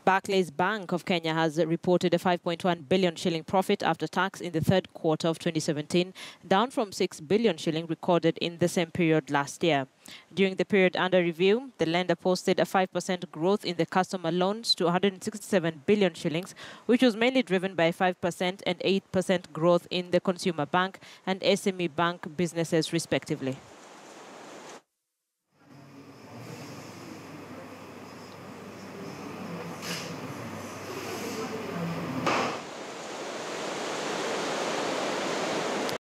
Barclays Bank of Kenya has reported a 5.1 billion shilling profit after tax in the third quarter of 2017, down from 6 billion shilling recorded in the same period last year. During the period under review, the lender posted a 5% growth in the customer loans to 167 billion shillings, which was mainly driven by 5% and 8% growth in the consumer bank and SME bank businesses respectively.